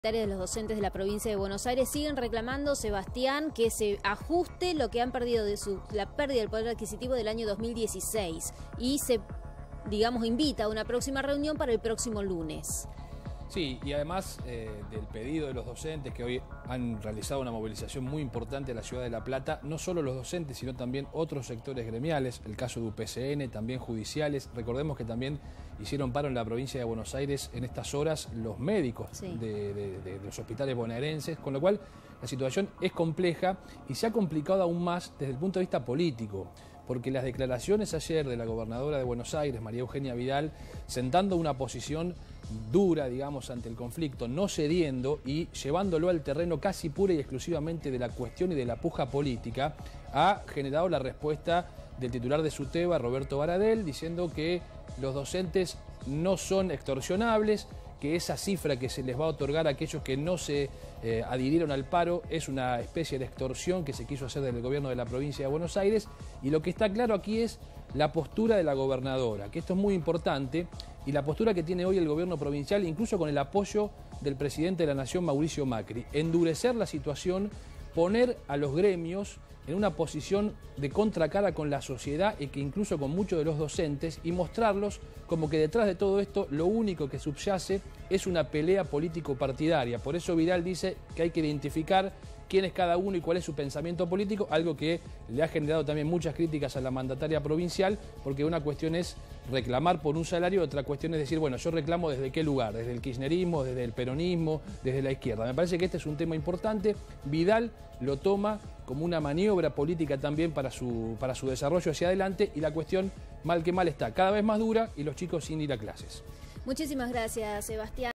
De los docentes de la provincia de Buenos Aires siguen reclamando, Sebastián, que se ajuste lo que han perdido de la pérdida del poder adquisitivo del año 2016 y se, invita a una próxima reunión para el próximo lunes. Sí, y además del pedido de los docentes que hoy han realizado una movilización muy importante en la ciudad de La Plata, no solo los docentes, sino también otros sectores gremiales, el caso de UPCN, también judiciales. Recordemos que también hicieron paro en la provincia de Buenos Aires en estas horas los médicos de los hospitales bonaerenses, con lo cual la situación es compleja y se ha complicado aún más desde el punto de vista político, porque las declaraciones ayer de la gobernadora de Buenos Aires, María Eugenia Vidal, sentando una posición dura, ante el conflicto, no cediendo y llevándolo al terreno casi pura y exclusivamente de la cuestión y de la puja política, ha generado la respuesta del titular de SUTEBA, Roberto Baradel, diciendo que los docentes no son extorsionables, que esa cifra que se les va a otorgar a aquellos que no se adhirieron al paro es una especie de extorsión que se quiso hacer desde el gobierno de la provincia de Buenos Aires. Y lo que está claro aquí es la postura de la gobernadora, que esto es muy importante, y la postura que tiene hoy el gobierno provincial, incluso con el apoyo del presidente de la Nación, Mauricio Macri. Endurecer la situación, poner a los gremios en una posición de contracara con la sociedad y que incluso con muchos de los docentes, y mostrarlos como que detrás de todo esto lo único que subyace es una pelea político-partidaria. Por eso Vidal dice que hay que identificar quién es cada uno y cuál es su pensamiento político, algo que le ha generado también muchas críticas a la mandataria provincial, porque una cuestión es reclamar por un salario, otra cuestión es decir, bueno, yo reclamo desde qué lugar, desde el kirchnerismo, desde el peronismo, desde la izquierda. Me parece que este es un tema importante. Vidal lo toma como una maniobra política también para su desarrollo hacia adelante, y la cuestión, mal que mal, está cada vez más dura y los chicos sin ir a clases. Muchísimas gracias, Sebastián.